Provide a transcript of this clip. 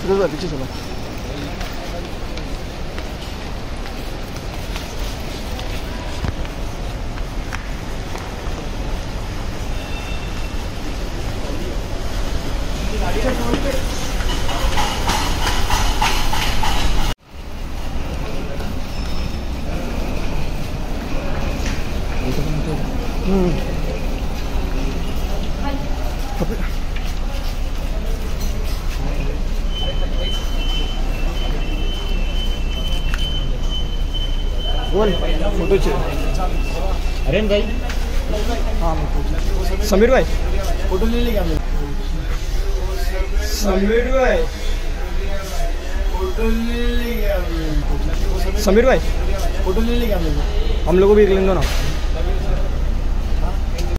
पीछे चलो। बोल फोटो अरे भाई। हाँ समीर भाई फोटो ले लेंगे हम लोग। समीर भाई फोटो ले लेंगे हम लोग। समीर भाई फोटो ले लेंगे हम लोग। हम लोग को भी एक लेंगे ना।